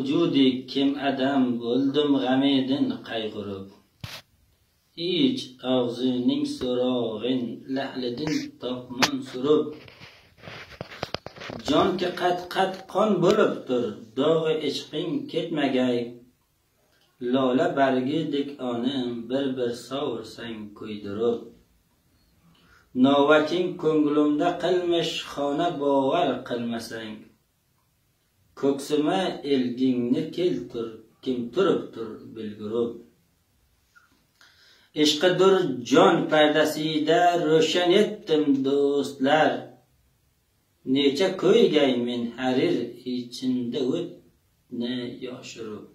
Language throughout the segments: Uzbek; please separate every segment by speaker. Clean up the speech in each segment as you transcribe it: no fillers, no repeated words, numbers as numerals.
Speaker 1: vujudi kim adam bo'ldim g'amedin qayg'urib. Hech og'zining so'rog'in lahlidin topmon surib. Jonki qat qon bo'libdir, dog'i ishqing ketmagay. Lola bargidek onim bir sovursang ko'ydirib. Novating ko'nglimda qilmish xona bovar qilmasang. Ko'ksima elgingni keltir, kim turibdir bilgurib. Ishqidir jon pardasida ro'shan etdim do'stlar. Necha ko'ygay men harir içinde o'tni yoshirib.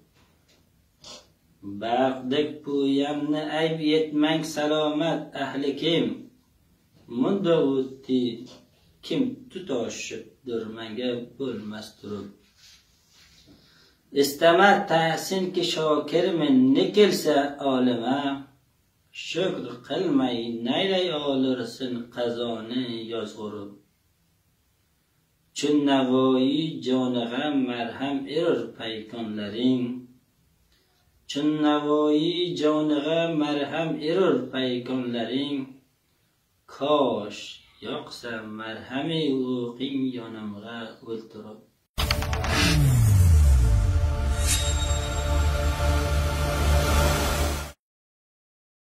Speaker 1: Bag'dek po'yamni ayb yetmang salomat ahli kim. Munda o'tdi kim tutoshib durmaga bo'lmas turib. İstemar tahsin ki şokirmin ne kelsa olima. Shukr qilmay naylay olursin qazoni yozg'urib. Chun Navoiy joniga marham erur paykonlaring. Chun Navoiy joniga marham erur paykonlaring. Kosh yoqsa marhami o'qing yonimga o'ltirib.